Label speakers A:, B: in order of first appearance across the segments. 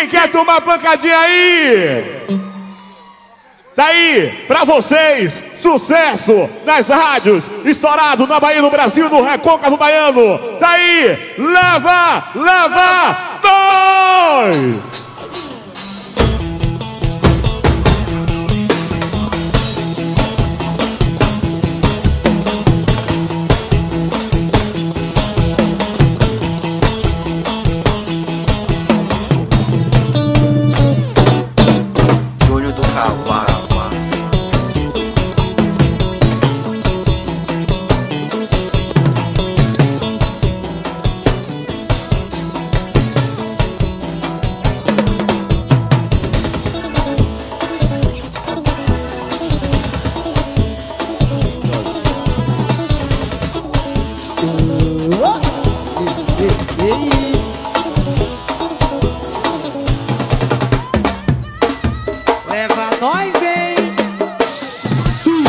A: Quem quer tomar pancadinha aí? Daí, pra vocês, sucesso nas rádios, estourado na Bahia, no Brasil, no Recôncavo Baiano. Daí, leva, leva, dois!
B: Leva nós, hein?
A: Sim.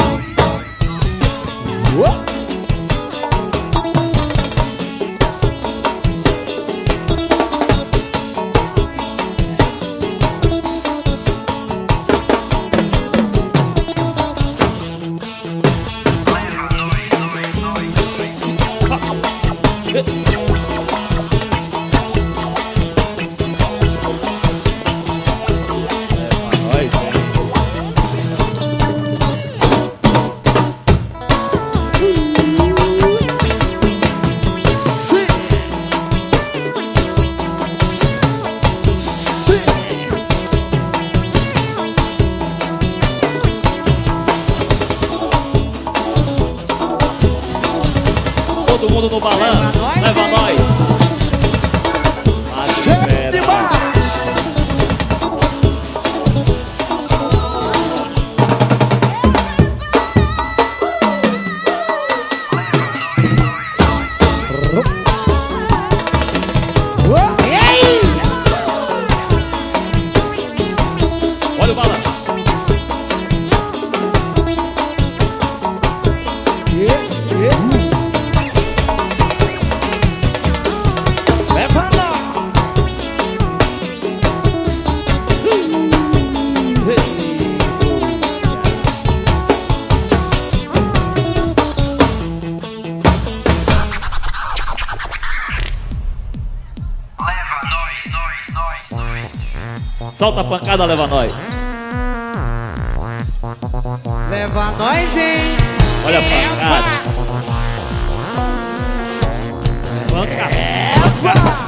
C: Todo mundo no balanço, leva nós.
A: Chefe de baixo.
C: Olha o balanço.
A: Leva lá.
C: Solta a pancada, leva nós.
B: Leva nós, hein?
C: Olha a pancada. Pancada.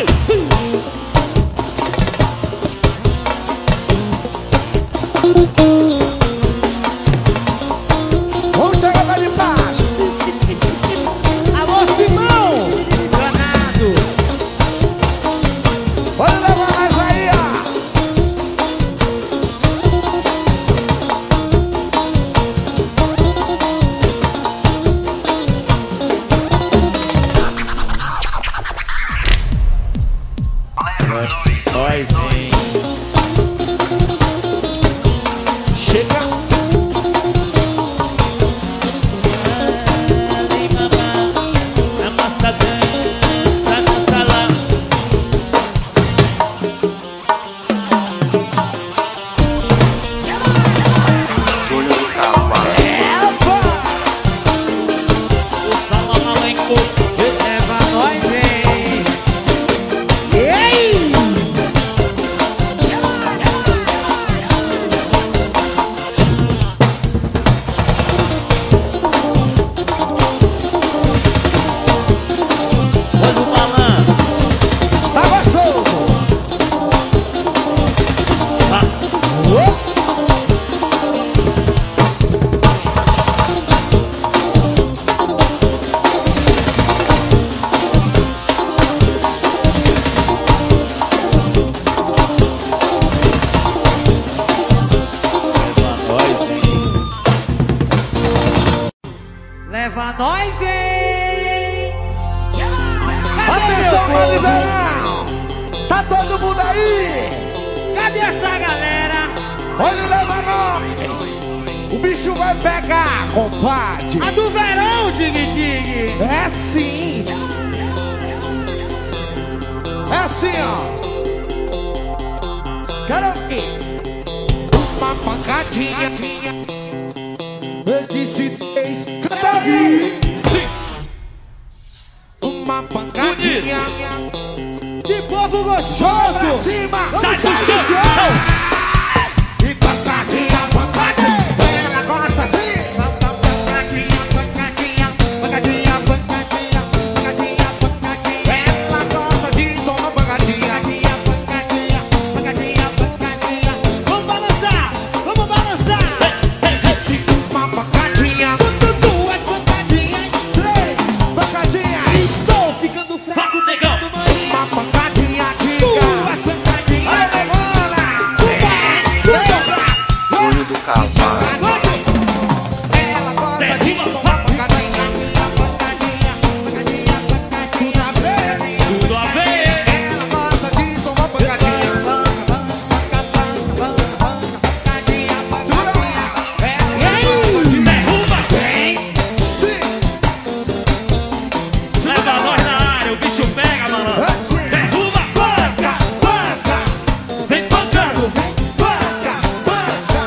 A: Vamos chegar lá de baixo.
B: Alô, Simão! Danado!
A: Pode levar nós aí, ó.
C: Nós, hein?
A: Chega.
B: Leva nós, hein? Ei!
C: Olha o balanço.
A: Tá gostoso.
B: Leva nós, hein?
A: Atenção pra liberar. Tá todo mundo aí?
B: Cadê essa galera?
A: Olha o leva nós. O bicho vai pegar, compadre.
B: A do verão, dig-dig!
A: É sim. É assim, ó.
B: Quero uma pancadinha. Eu disse 3, canta aí. Uma pancadinha de povo gostoso pra cima.
C: Sai do chão.
B: E pancadinha, pancadinha. Ela gosta assim. Pancadinha, pancadinha, pancadinha, pancadinha, pancadinha, pancadinha. Ela gosta de tomar pancadinha. Pancadinha, pancadinha, pancadinha. Vamos balançar, vamos balançar. Uma pancadinha, duas pancadinhas, 3 pancadinhas. Estou ficando fraco,
C: Negão.
B: uma pancadinha, duas pancadinhas. Olha, bola.
D: Júnior do Cavalo.
B: Ela gosta de tomar pancadinha. Pancadinha, pancadinha, pancadinha. Tudo a ver.
C: Tudo a ver.
B: Ela gosta de tomar pancadinha. Pancadinha, pancadinha.
C: Derruba.
B: Sim.
C: Leva nós na área, o bicho pega, malandro. Derruba.
B: Panca, panca,
C: Vem pancando.
B: panca, panca.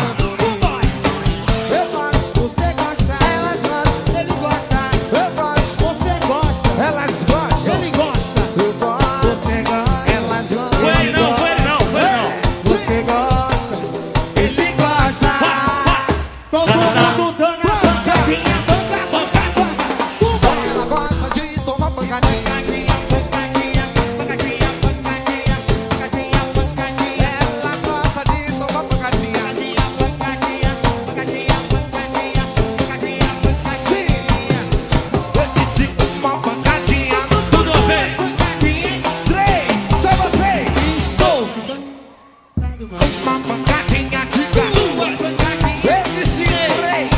B: Eu gosto, você gosta, elas gostam, ele gosta. Eu gosto, você gosta, elas gostam. Ele gosta, eu gosto, você gosta, elas gostam.
C: Foi ele não, foi ele não, foi ele não.
B: Você gosta, ele gosta. Todo mundo dando a pancadinha, panca, panca, panca. Ela gosta de tomar pancadinha. Pancadinha, pancadinha, pancadinha, pancadinha, pancadinha. Ela gosta de tomar pancadinha. Pancadinha, pancadinha, pancadinha, pancadinha, pancadinha. Eu disse uma pancadinha.
C: Tudo a ver.
B: Pancadinha, 3, só vocês. Estou uma pancadinha, diga. Duas pancadinhas. Eu disse 3.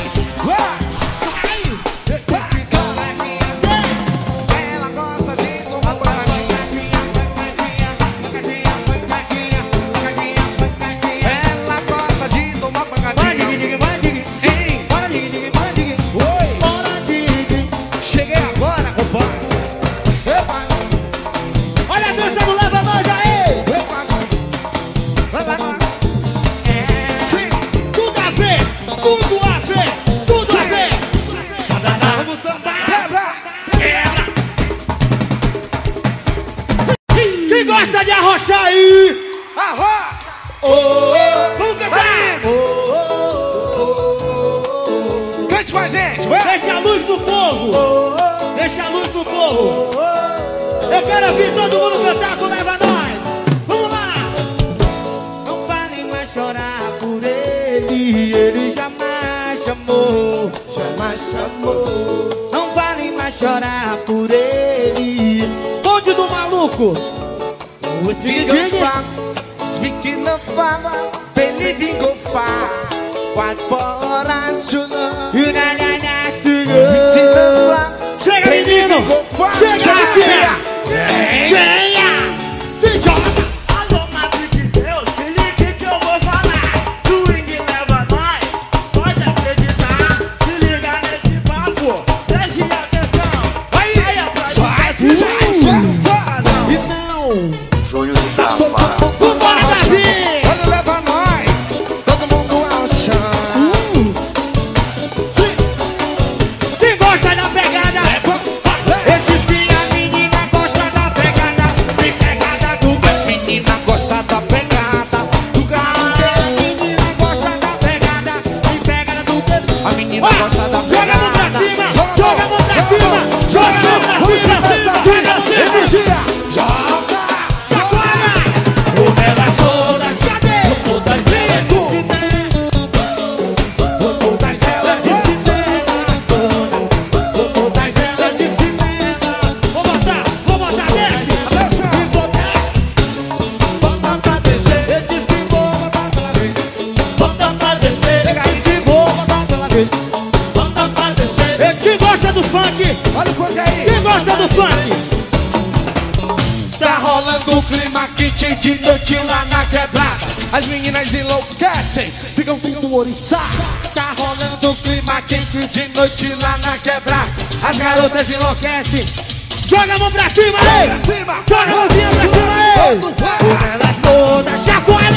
B: Ela gosta de tomar pancadinha. Pancadinha, pancadinha, pancadinha, pancadinha. Ela gosta de tomar pancadinha. Bora, Sim. Bora, Oi. Bora, Cheguei agora, compadre. Olha a dança do Leva Nós aí. Vai lá. Sim. Tudo a ver, tudo a ver, tudo a ver. Vamos sambar. Quebra. Quem gosta de arrochar aí? Vamos cantar. Cante com a gente. Deixa a luz no povo. Deixa a luz no povo. Eu quero ouvir todo mundo cantar com Leva Nós. Vamos lá. Não vale mais chorar por ele. Ele jamais chamou. Jamais chamou. Não vale mais chorar por ele. Bonde do maluco. O Speaking of fama, believing go far. What for us to love? Chega, menino! Chega, filha! Venha! Se joga!
C: Alô, madre de Deus, se ligue que eu vou falar. Swing leva nós, pode acreditar. Se liga nesse papo, preste atenção. Vai atrás do
B: Então,
D: Júnior do Cavalo.
B: vambora, Davi! Olha, Leva Nós! Todo mundo ao chão! Sim! Quem gosta da pegada? Eu disse a menina gosta da pegada. Tem pegada do A menina gosta da pegada do carro. A menina gosta da pegada. Tem pegada do A menina gosta da pegada. Joga a mão pra cima! Joga a mão pra cima! Joga a mão pra cima! Joga a cima! Energia! Joga! Chacoalha! Elas todas, cadê? Todas elas todas elas de cinema. Todas elas de cinema. Vou botar, desce. Bota pra descer. Eu disse vou botar pela vez. Bota pra descer. Chega aí de vou botar pela vez. Bota pra descer. Quem gosta do funk? Olha o funk aí. Quem gosta do funk? Tá rolando o clima quente de noite lá na quebrada. As meninas enlouquecem, ficam tudo oriçadas. Tá rolando o clima quente de noite lá na quebrada. As garotas enlouquecem. Joga a mão pra cima, ei! Joga a mãozinha pra cima, ei! Elas todas chacoalham.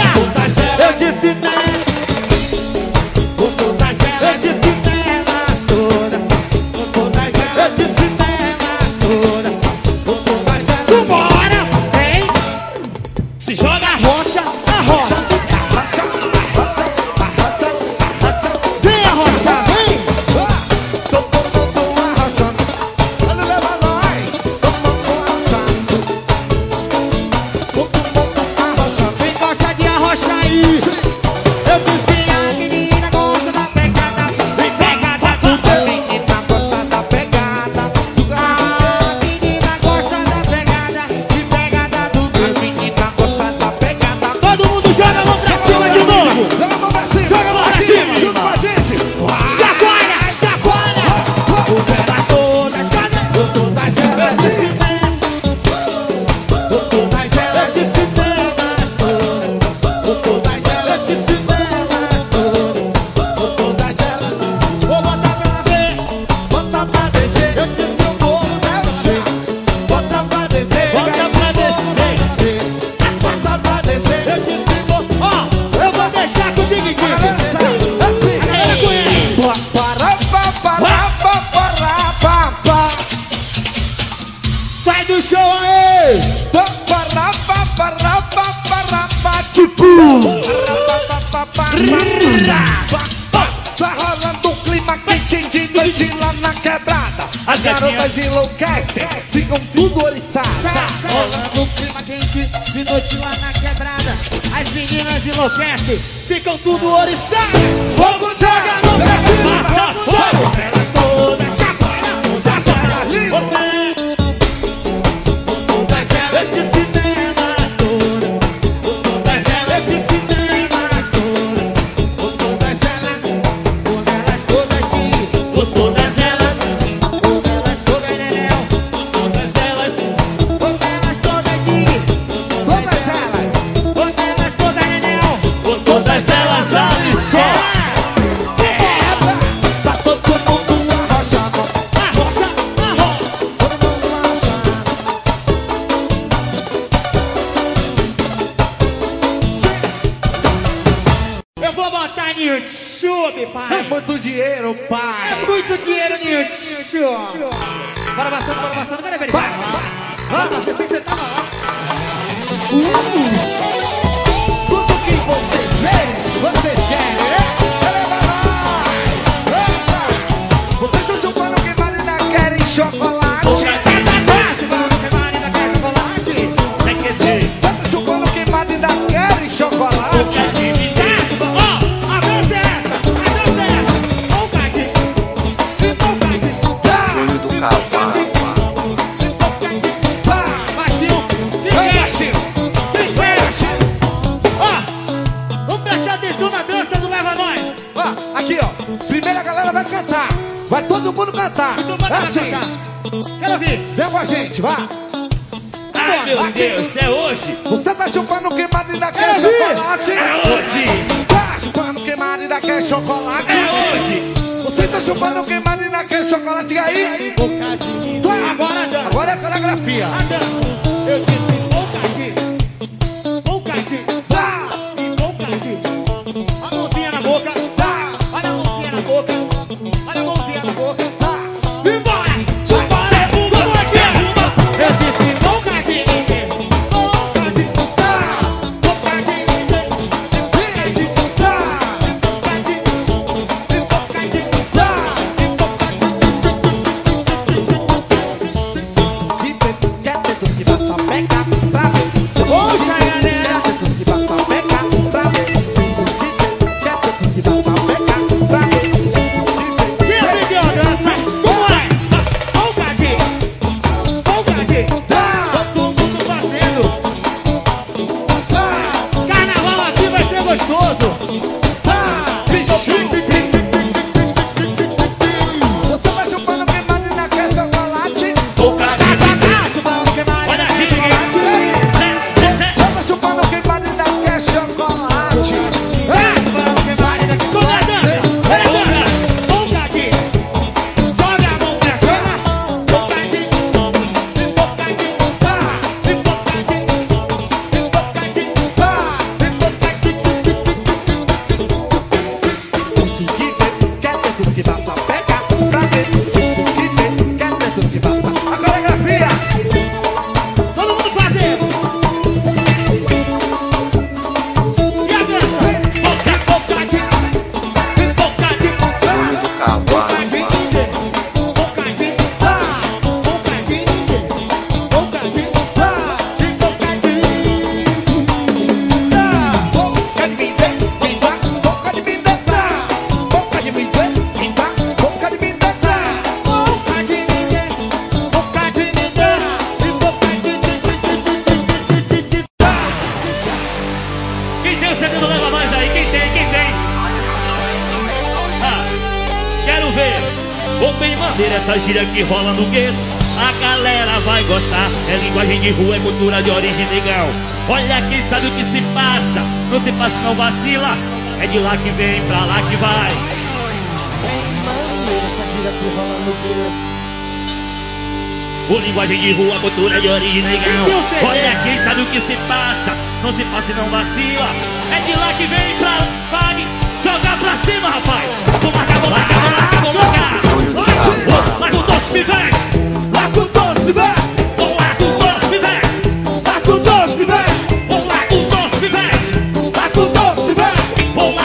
B: Tá rolando um clima quente de noite lá na quebrada. As garotas enlouquecem, ficam tudo oriçadas.
C: Rolando um clima quente de noite lá na quebrada. As meninas enlouquecem, ficam tudo oriçadas.
B: Fogo joga no Brasil,
C: Passa fogo. Elas todas chacoalham, todas elas ligam. Todas elas de cinemas todas. Todas elas de cinemas todas. Todas elas, todas de. Todas elas, todas nenel. Todas elas, todas de.
B: todas elas.
C: Todas nenel. Todas elas ali só.
B: Tá todo mundo arrochando,
C: Arrocha, arrocha.
B: todo mundo arrochando.
C: Eu vou botar no YouTube,
B: É
C: pai.
B: muito dinheiro,
C: É
B: pai.
C: muito dinheiro no YouTube. Bora passando, cadê, velho? Bora, você sei que você tá lá.
B: Tudo que vocês veem, vocês querem, é? Leva mais. Vocês estão chupando que vale na querem chocolate. Vocês estão chupando que vale na querem chocolate.
D: Júlio do Cavalo.
B: Aqui, ó. Primeiro a galera vai cantar. Vai todo mundo cantar. É assim.
C: Quero ouvir.
B: Vem com a gente, vá.
C: Ai, meu Deus, é hoje.
B: Você tá chupando queimado e daquele
C: Quero ouvir.
B: chocolate.
C: É hoje.
B: Tá chupando queimado e daquele chocolate.
C: É hoje.
B: Você tá chupando queimado e daquele chocolate. E aí?
C: Agora dança.
B: Agora é a coreografia.
C: A dança. Eu disse bocadinho.
B: Tá,
C: E bocadinho. A mãozinha na boca.
B: tá,
C: Olha a mãozinha na boca. Olha a mãozinha na boca.
B: tá.
C: E bora! Bora! Vamos aqui! Eu disse bocadinho. Bocadinho.
B: Tá,
C: Bocadinho.
B: tá, quer ter tudo que vai só pegar pra ver.
C: Poxa, galera!
B: Quer ter tudo que vai só pegar pra ver. Quer ter tudo que vai só pegar pra ver.
C: Quem aprendeu a dança? Vamos lá! Bocadinho. Bocadinho.
B: Tá,
C: Todo mundo fazendo.
B: tá,
C: Carnaval aqui vai ser gostoso.
B: tá. Você vai chupando queimado e naquele chocolate.
C: Olha aqui,
B: Você tá chupando queimado e naquele chocolate.
C: toda a dança, olha agora, bocadinho, joga a mão pra cima, bocadinho,
B: Tá, tá. Quer ter tudo que vai só pegar pra ver. Quer ter tudo que vai só. A coreografia.
C: todo mundo fazendo. E a dança, bocadinho,
D: Júlio do Cavalo.
C: bocadinho,
B: Tá,
C: bocadinho, bocadinho,
B: tá,
C: tá.
B: boca de mim, quem tá? Boca de mim, tá. Boca de mim, quem tá? Boca de mim, tá.
E: Quem tem o segundo leva mais aí? Quem tem? Ah, quero ver. Vou bem manter essa gíria que rola no gueto. A galera vai gostar. É linguagem de rua, é cultura de origem legal. Olha quem sabe o que se passa. Não se passa, não vacila. É de lá que vem, pra lá que vai. O linguagem de rua, cultura de origem legal. Olha quem sabe o que se passa. Não se passa e não vacila. É de lá que vem, pra lá, vai. Joga pra cima, rapaz. Vou marcar, vou marcar, vou marcar, vou marcar.
D: Júlio do Cavalo.
E: Larga o doce, pivete.
B: Lá com todos, vai.
E: Vou largar o doce, pivete.
B: Lá com todos, vai.
E: Vou largar o doce, pivete.
B: Lá com todos, vai.
E: Vou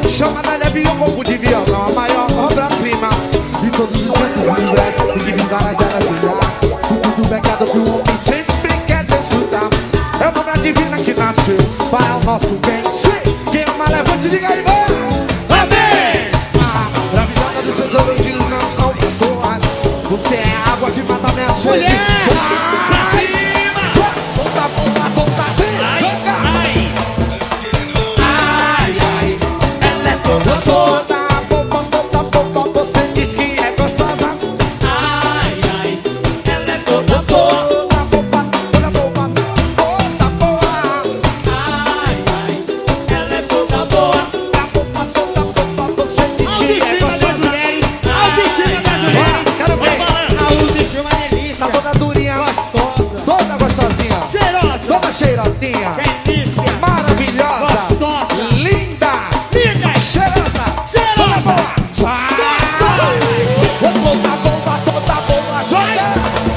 B: Chama da leve o corpo de violão, a maior obra-prima. E todos os cantos do universo tem que vingar as eras brilhar. Tudo pecado que o homem sempre quer desfrutar. É o nome divino que nasceu para o nosso bem. Quem é uma levante, diga aí, vai! Amém! A virada dos seus elogios não são pessoas. Você é a água que mata minha sede.
E: Pra cima!
B: Tonta, boa, tonta, sim! Ai, ai, ela é toda, toda. Boba, boba, boba, você diz que é gostosa. Ai, ai, ela é toda, toda. Boba, boba, boba, toda boa. Ai, ai, ela é toda boa. Boba, toda, boba, você diz que é gostosa.
C: Autoestima das mulheres.
B: Quero
E: Vai
B: ver.
E: falando.
C: A autoestima delícia.
B: Tá toda durinha,
C: Gostosa.
B: toda gostosinha,
C: Cheirosa.
B: toda cheirosinha,
C: Delícia.
B: maravilhosa,
C: Gostosa.
B: linda,
C: Linda.
B: cheirosa,
C: Cheirosa.
B: toda boa. Toda boa, toda boa, joga.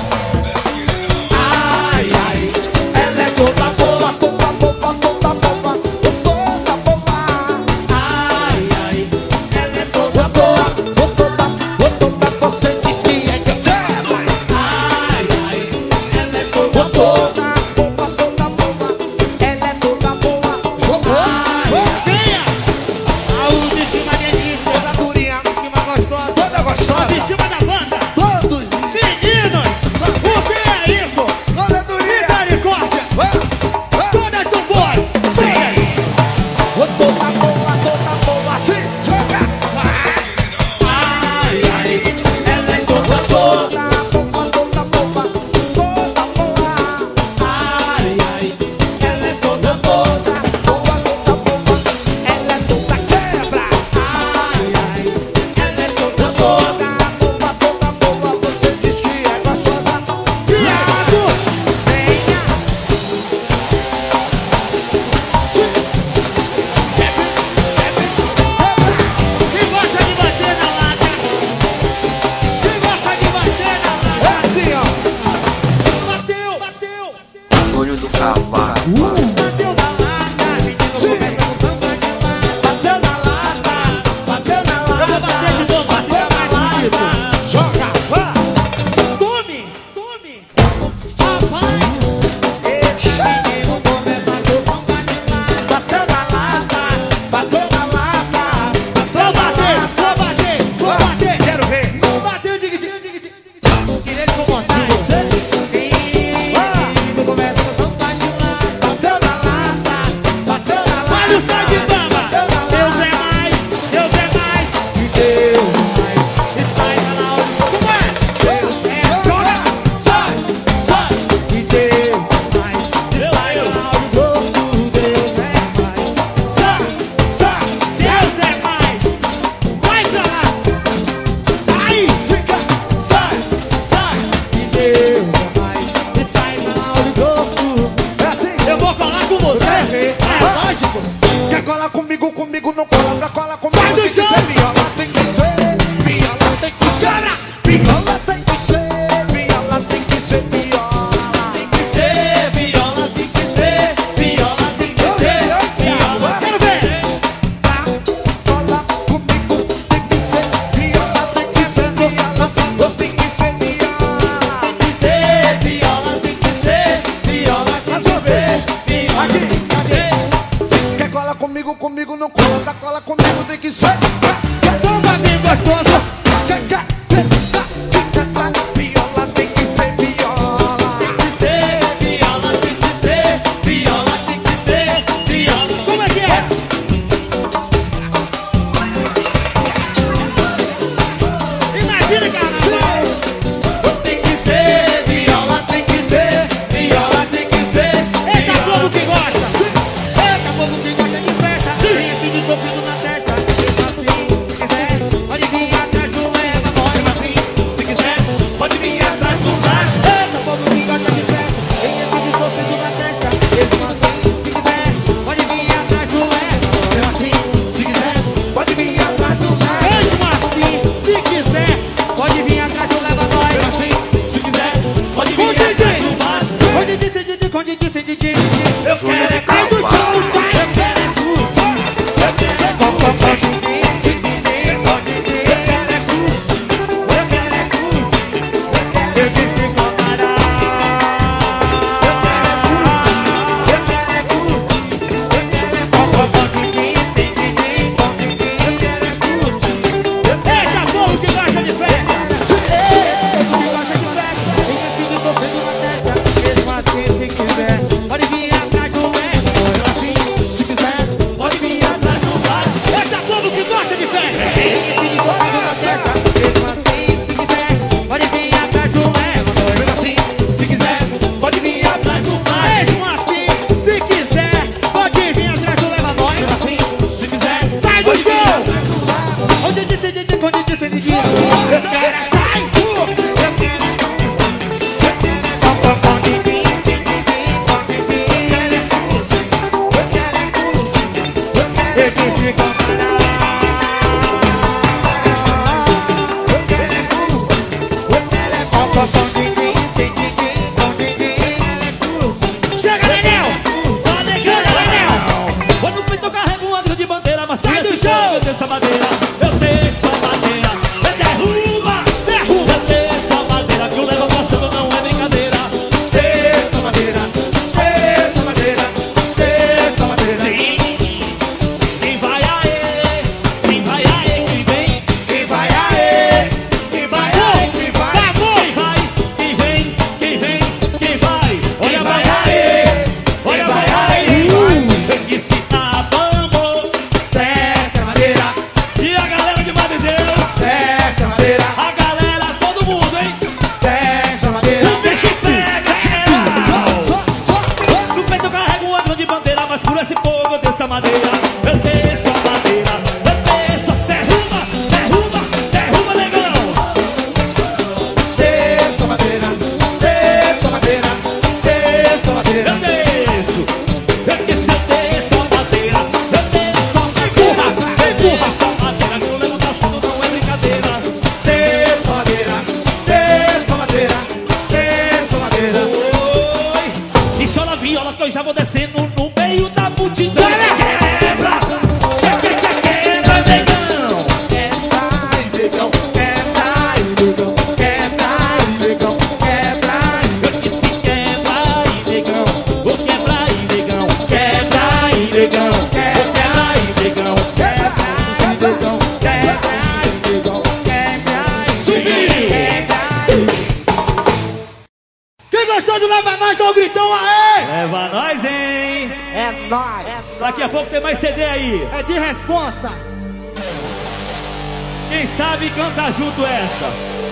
B: Ai, ai, ela é toda boa, toda boa, toda boa, toda boa. Ai, ai, ela é toda boa, toda, você diz que é que ai, ai, ela é toda boa, toda boa, ela é toda boa.
C: Venha. A autoestima delícia.
B: Toda durinha,
C: Autoestima gostosa.
B: toda gostosa,
C: Autoestima da banda.
B: todos,
C: Meninos, o que é isso?
B: toda durinha.
C: Misericórdia. Todas são boas. Sim.
B: Toda boa, sim, joga. Ai, ai, ela é toda boa, toda boa, toda boa. Ai, ai, ela é toda boa, boa, ela é toda quebra. Ai, ai, ela é toda boa, boa, você diz que é gostosa.
C: Viado.
B: Venha.
C: Quem gosta de bater na lata? Quem gosta de bater na lata?
B: É assim, ó.
C: Bateu, bateu.
D: Júnior do Cavalo.
C: Bateu na lata. Menino
B: Sim.
C: começa no samba de lata.
B: Bateu na lata, bateu na
C: Eu vou bater de
B: lata,
C: novo,
B: bateu
C: bateu
B: na
C: mais bonito.
B: lata. Joga, vá.
C: Tome, tome. Rapaz. Esse menino começa no samba de lata.
B: Bateu na lata, bateu na lata,
C: Vou bater, vou bater, vou bater.
B: Quero ver.
C: Bateu, diga, diga, diga, diga. Tirei ele com vontade. Sim, menino começa no samba de lata.
B: Bateu na lata, bateu na lata.
C: Olha o sangue bamba.
B: Bateu na
C: Deus
B: lata.
C: é mais, Deus é mais. E Deus mais. E sai na hora. Como é?
B: Deus, joga, sai, sai.
C: E Deus mais. E sai na hora. Deus é mais.
B: Sai, sai,
C: Deus é mais. Vai pra lá. Sai.
B: fica, sai, sai.
C: E Deus é mais. E sai na hora do gosto.
B: É assim.
C: Eu vou colar com você. É lógico.
B: Quer colar comigo, comigo não cola. Pra colar comigo
C: Sai do
B: tem que
C: chão.
B: ser viola, tem que ser. Viola tem que ser. Viola tem que ser. Viola tem que ser viola.
C: Tem que ser viola, tem que ser viola, tem que ser viola. Quero ver.
B: Pra colar comigo tem que ser viola, tem que ser viola. Tem que ser viola.
C: Tem que ser viola, tem que ser viola, tem que ser viola.
B: Aqui. Quer colar comigo não cola. Pra colar comigo tem que ser.
C: Samba bem gostoso.
B: Viola tem que ser viola.
C: Tem que ser viola, tem que ser viola, tem que ser viola. Como é que é? Imagina, carnaval. Tem que ser viola, tem que ser viola, tem que ser. Eita, povo que gosta. Eita, povo que gosta de festa. Vem aqui de sofrido na testa. Assim, se quiser, pode vir atrás do
B: de festa. Esse de todo na festa. Mesmo assim, se quiser, pode vir atrás do leva. Mesmo assim, se quiser, pode vir atrás do leva. Mesmo assim, se quiser, pode vir atrás do leva. Mesmo assim, se quiser, sai do show. Onde disse, onde disse, disse. Os caras saem. Chega, Daniel!
E: Quando foi tocar revoando de bandeira, mas sai do show! Eu tenho essa madeira, eu tenho essa madeira. Derruba, derruba, eu tenho essa madeira. Que o leva passando não é brincadeira.
B: Essa madeira, essa madeira, essa madeira.
E: Quem vai aê, quem vai aê, quem vem.
B: Quem vai aê, quem vai aê, quem vai.
E: Quem vai, quem vem, quem vem, quem vai. Olha, vai
B: aê,
E: olha,
B: vai
E: vai
B: aê,
E: aê.
B: vai.
E: Eu disse a bambo.
B: Essa madeira,
E: E a galera de Madre Deus.
B: essa madeira,
E: A galera, todo mundo, hein?
B: essa madeira.
E: O bicho pega, no peito eu carrego um ângulo de bandeira, mas por esse fogo eu desço a madeira. Eu desço a madeira, eu desço. Derruba, derruba, derruba, negão.
B: Essa madeira, essa madeira, essa madeira.
E: Eu desço, eu disse eu desço a madeira. Eu desço a madeira, empurra essa madeira. Que o levo tá sendo não é brincadeira.
B: Essa madeira, essa madeira, essa madeira.
E: Oi, e chora viola que eu já vou descendo no meio da multidão. Quebra, quebra, negão.
B: Quebra e negão, quebra e negão, quebra e negão, quebra e
E: Eu disse quebra e negão, vou quebrar e negão, quebra e negão, vou quebrar e negão.
B: Quem gostou do Leva Nós, dá um gritão aê!
E: Leva nós, hein?
B: É nóis!
E: Daqui a pouco tem mais CD aí.
B: É de responsa!
E: Quem sabe canta junto essa.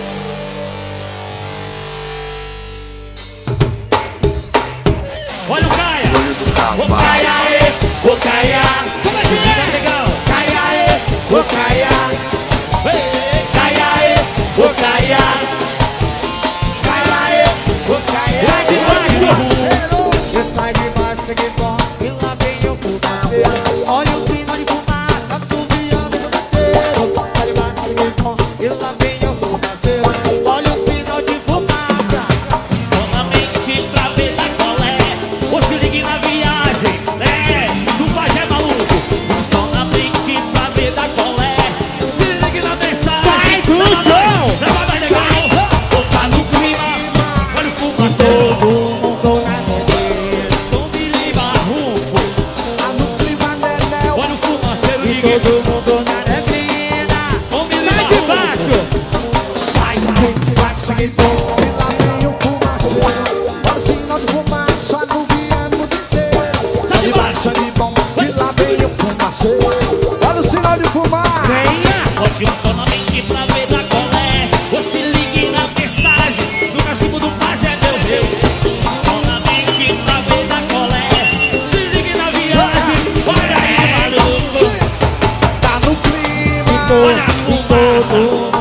E: Olha o Caia.
D: Júnior do
E: Ô
D: Cavalo.
E: Caia, aê, ô Caia.
B: Como é que é?
E: Legal.
B: Caia aê, ô caia!
E: Ei,
B: Caia aê, ô caia! Caia aê, ô caia!
E: Sai de baixo.
B: Eu saio de baixo, peguei bom e lá vem eu fumaceiro. Olha o sinal de fumaça, subiando no canteiro. Sai de baixo, peguei bom e lá vem eu fumaceiro. Olha o sinal de fumaça.
E: Solamente pra ver da colé. Ou se ligue na viagem, né? Do pajé maluco. Solamente pra ver da colé. Se ligue na mensagem.
B: Sai do chão.
E: Leva mais legal. Botar no clima. Olha o fumaceiro.
B: Todo mundo na neblina.
E: Tom de barrufo.
B: Tá no clima, Nenel.
E: Olha o fumaceiro de
B: Todo mundo na neblina.
E: Tom de
B: Sai de baixo.
F: Sai de baixo, seguidor, e lá vem o fumaceiro. Olha o sinal de fumaça no viano inteiro. Sai de baixo, de bom, e lá vem o fumaceiro. Olha o sinal de fumaça.
E: Hoje eu solamente pra ver da colé. Ou se ligue na mensagem. Do cachimbo do pajé, meu Deus. Solamente pra ver da colé. Se ligue na viagem. Olha aí, maluco.
F: Tá no clima.
E: Olha a fumaça.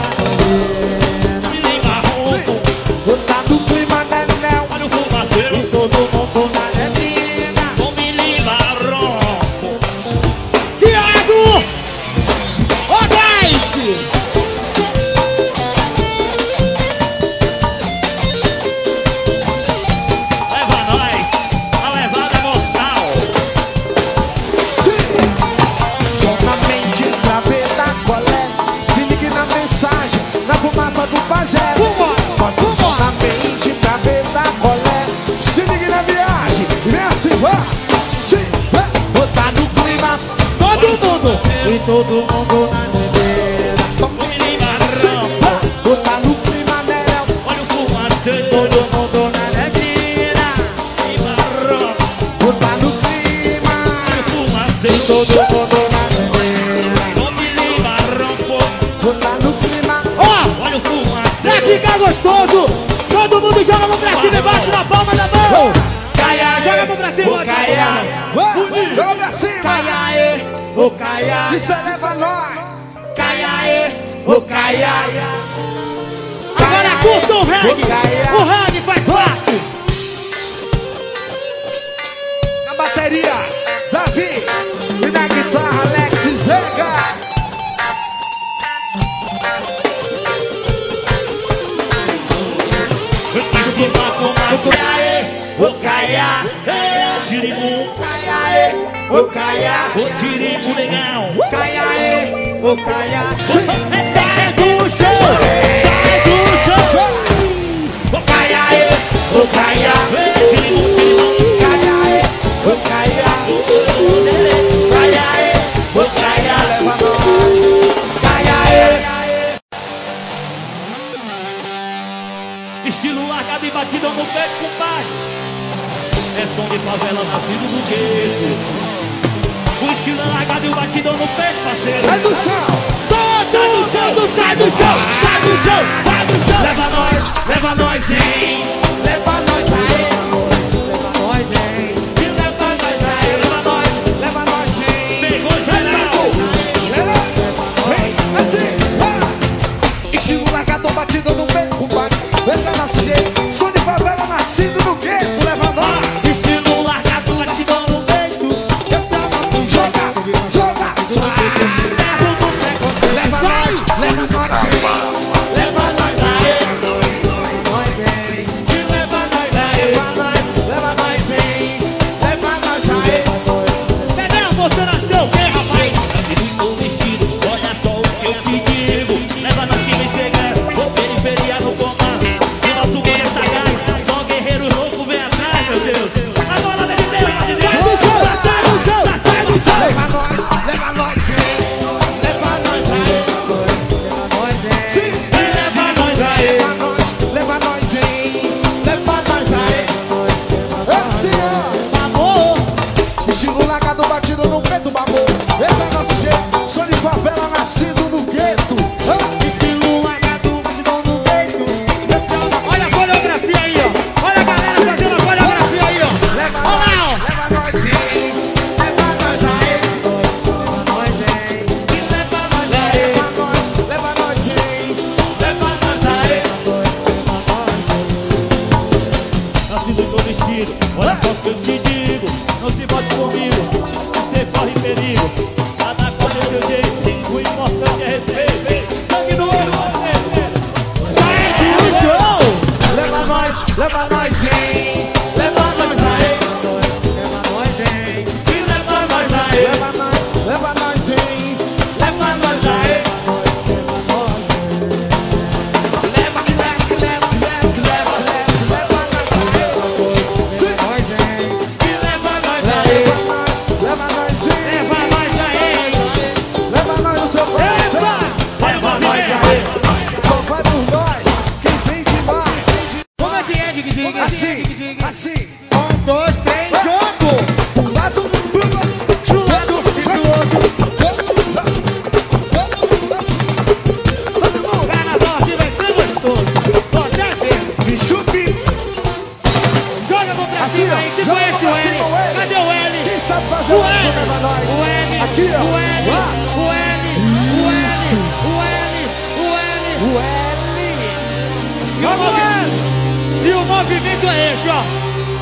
E: Se liga, roubo.
F: Tá no clima, Nenel.
E: Olha o fumaceiro.
B: Todo mundo na neblina.
E: Tom de barrufo.
B: Tiago! Ô, Dice!
E: Leva nós. A levada mortal.
F: Solamente pra ver da colé. Se ligue na mensagem, na fumaça do pajé. Solamente pra ver da colé. Se ligue na viagem, e assim vai. Sim, vai. Botar no clima.
B: Todo mundo! E todo mundo na neblina.
E: Tom de barrufo.
F: Botar no clima, né?
E: Olha o fumaceiro.
B: Todo mundo na neblina.
E: De barrufo.
F: Botar no clima.
E: Fumaceiro.
B: Todo mundo na neblina.
E: Tom de
F: Vou lá no clima.
B: Ó,
E: Olha o fumaceiro.
B: pra ficar gostoso, todo mundo joga a mão pra cima e bate na palma da mão. Joga a mão pra cima,
F: Caia. Joga pra cima.
C: Caia, ô Caia,
F: Isso eleva nós.
C: Caia, ô Caia.
B: Agora curta o reggae.
F: Caia.
B: O reggae faz parte.
F: Na bateria, Davi. E na guitarra, Alex Zega.
E: Em cima com mais.
C: Caia, ô Caia,
E: É, tirimum.
C: Caia, ô Caia,
E: O tirimum legal.
C: Caia, ô Caia.
B: Sai do chão. Sai do chão.
C: Caia, ô Caia,
E: É, tirimum, tirimum.
C: Caia, ô Caia, Caia, ô Caia,
F: Leva nós.
C: Caia,
E: Estilo largado e batidão no peito, compadre. É som de favela nascido do gueto. O estilo é largado e o batidão no peito, parceiro.
F: Sai do chão.
B: Todo mundo sai do chão. Sai do chão. Sai do chão.
C: leva nós, hein, leva nós aí, leva nós, hein, leva nós aí, leva nós, hein,
E: Pegou geral.
F: Estilo largado, batido no peito, compadre. Esse é nosso jeito. Sou de favela, nascido no gueto. Leva nós.
E: Estilo largado, batidão no peito.
F: Esse é o nosso joga, joga. Leva nós, leva nós.
C: leva nós aí, leva nós aí,
F: Leva nós, hein.
C: leva nós aí,
B: Entendeu? Você nasceu o quê, rapaz?
E: Estou vestido, olha só o que eu te digo. Leva nós que vem chegando, vou periferia no comando. Se o nosso boi é sagaz, só guerreiro louco vem atrás, meu Deus. A bola deve ter, pode ver.
B: Sai do chão. Sai do chão. Sai do chão.
F: Leva nós, hein.
C: leva nós aí,
F: Sim.
C: leva nós aí,
F: Leva nós, hein.
C: leva nós aí,
F: Esse é.
B: Amor.
F: Estilo largado, batido no peito, babu. Esse é nosso jeito. Sou de favela, nascido no gueto.
C: estilo largado, batidão no peito, esse é o nosso.
B: Olha a coreografia aí, ó. Olha a galera fazendo a coreografia aí, ó.
F: Leva
B: Olha lá, ó.
F: nós, leva nós, hein.
C: Leva nós aí, leva nós aí,
F: Leva nós, hein.
C: leva nós aí,
E: Nascido tô vestido, olha só o que eu te digo. Não se bote comigo, você corre perigo. Cada qual é seu jeito, o importante é respeito. Sangue no olho, você.
B: Sai do chão.
F: Leva nós, hein.
C: leva nós aí, leva nós aí,
F: Leva nós, hein.
C: leva nós aí, leva,
F: Sim.
C: leva nós aí,
F: Leva nós, hein.
B: Leva nós aí.
F: Leva nós no seu coração.
C: leva nós aí,
F: Só vai por nós. Quem vem de nós.
B: Como é que é, Dig Dig?
F: Assim, assim.
B: 1, 2, 3, jogo.
F: Um lado, pro lado.
B: De um lado e do outro.
F: Todo mundo.
B: Carnaval aqui vai ser gostoso. Tô até vendo.
F: Me chupe.
B: Joga a mão pra
F: Assim,
B: cima
F: ó.
B: aí. Quem
F: Joga
B: conhece
F: pra
B: o L?
F: cima, o L.
B: Cadê o L?
F: Quem sabe fazer
B: O
F: o
B: L.
F: leva nós.
B: O L.
F: Aqui, ó.
B: O L.
F: Lá.
B: O L. O L. O L. O L.
F: O L.
B: E o movimento é esse, ó.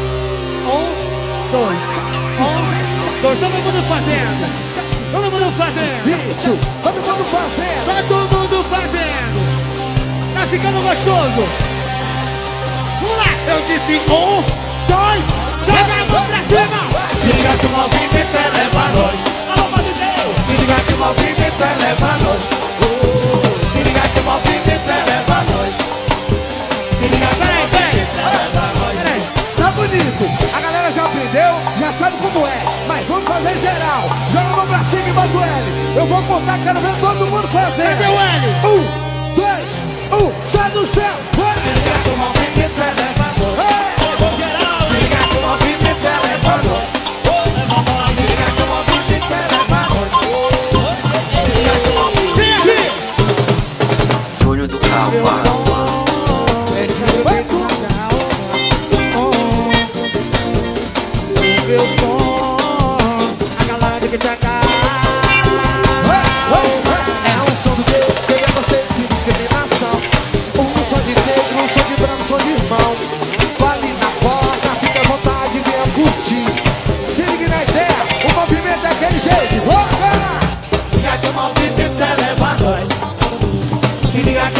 B: 1, 2. 1, 2. Todo mundo fazendo. Todo mundo fazendo.
F: Isso. Todo mundo fazendo.
B: Todo mundo fazendo. Tá ficando gostoso. Vamos lá. Eu disse 1, 2. Joga a mão pra cima.
C: se liga que o movimento é leva nós,
B: Alô, de Deus.
C: se liga que o movimento é leva nós, se liga que o movimento é leva nós, se liga que o
B: Peraí,
C: movimento é leva nós.
B: Peraí.
F: Tá bonito. A galera já aprendeu, já sabe como é. Mas vamos fazer geral. Joga a mão pra cima e bota o L. Eu vou contar, quero ver todo mundo fazer.
B: Cadê o L?
F: 1, 2, 1. Sai do céu.
C: Se liga que o movimento é leva nós,
E: Pegou geral,
C: se liga que o movimento é leva nós, se liga que o movimento é leva nós, se liga que o movimento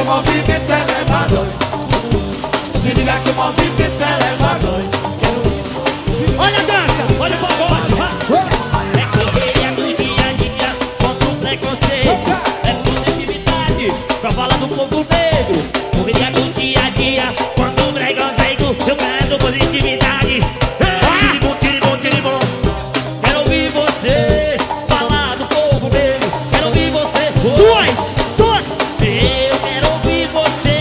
F: movimento eleva nós. Se liga que o movimento eleva nós.
B: Olha a dança.
E: Olha o pagode, vai. É correria do dia a dia contra o preconceito. É positividade pra falar do povo negro. Correria do dia a dia contra o preconceito. Jogando positividade. Tiribom, tiribom. Quero ouvir você falar do povo negro. Quero ouvir você.
B: Dois.
E: Eu quero ouvir você.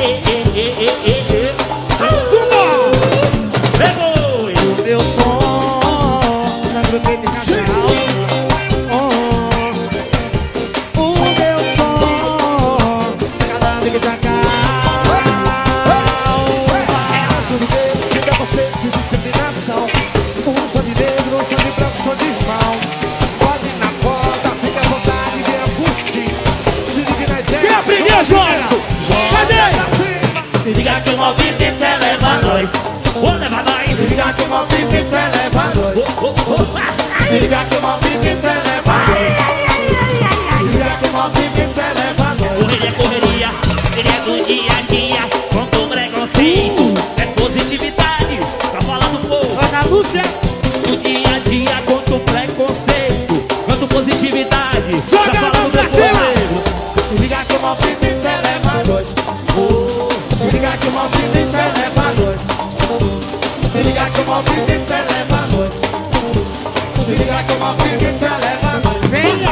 E: Pegou!
B: Meu som na grupinha de casal. O meu som tá calando que tá cá.
F: É o som de Deus, que dá você de discriminação. Um som de negro, um som de branco, um som de irmão. Pode ir na porta, fica à vontade, venha curtir. Se liga na ideia.
B: Quem aprendeu, joga? Cadê?
E: Se liga que o movimento eleva nós. Vou levar nós.
F: Se liga que o movimento eleva nós. Se liga que o movimento eleva nós. Se liga que o movimento eleva nós.
E: Correria, seria do dia a dia contra o preconceito. É positividade pra falar do povo.
B: Olha a Lúcia.
E: Do dia a dia contra o preconceito. Contra positividade pra
B: Joga a
E: falar
B: mão
E: do
B: pra
E: povo
B: cima.
E: negro.
F: Se liga que o movimento eleva nós. Se liga que o movimento eleva nós. Se liga que o movimento eleva nós. Se liga que o movimento eleva nós.
B: Venha.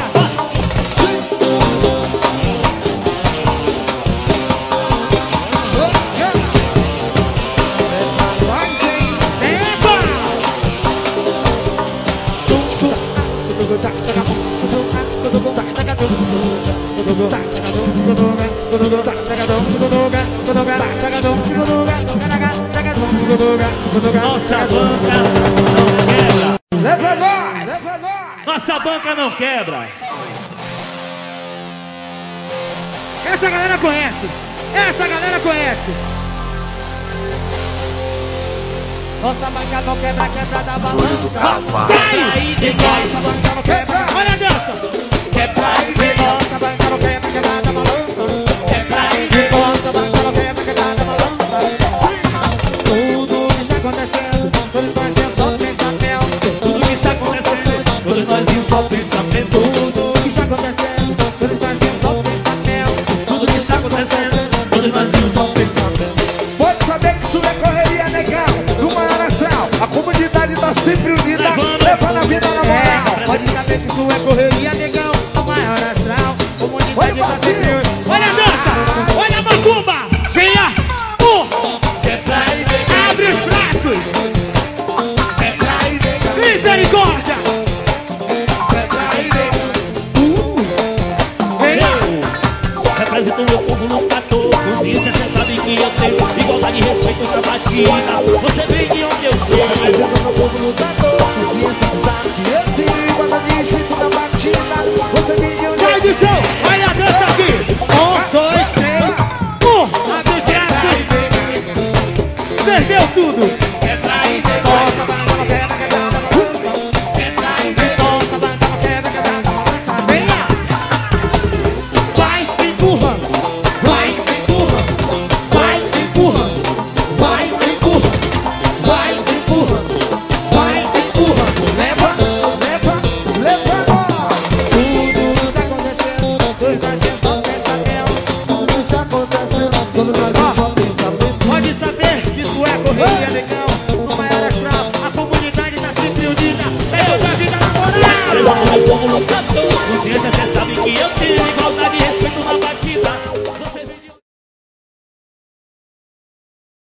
E: Nossa banca não quebra.
F: Leva nós! Leva nós!
E: Nossa banca não quebra.
B: Essa galera conhece. Essa galera conhece. Nossa banca não quebra, quebra da
D: Júlio do
B: balança.
D: Cavalo.
E: Aí de nós.
F: Nossa banca não quebra!
B: Olha a dança.
F: Quebra e vem! Nossa banca não quebra, quebra da balança. Quebra e vem! Nossa banca não quebra, quebra da balança.
B: Tudo que está acontecendo, todos nós é só pensamento.
F: Tudo que está acontecendo, todos nós em só pensamento.
B: Tudo que está acontecendo, todos nós é só pensamento.
F: Tudo que está acontecendo, todos nós em só pensamento. Pode saber que isso é correria legal, do maior astral. A comunidade tá sempre unida, levando a vida na moral.
B: Pode saber que isso é correria, negão. O maior astral, comunidade tá sempre. Olha a dança, olha a macumba. Venha,
F: Quebra e vem!
B: abre os braços.
F: Quebra e vem!
B: Misericórdia.
F: Quebra e vem!
B: Venha.
E: Represento o meu povo no platô. Consciência, cê sabe que eu tenho igualdade e respeito pra batida. Você vem de onde eu
F: Mas eu
E: sou.
F: não vou lutador. Consciência sabe que eu tenho igualdade de respeito da batida. Você me deu
B: Sai do chão.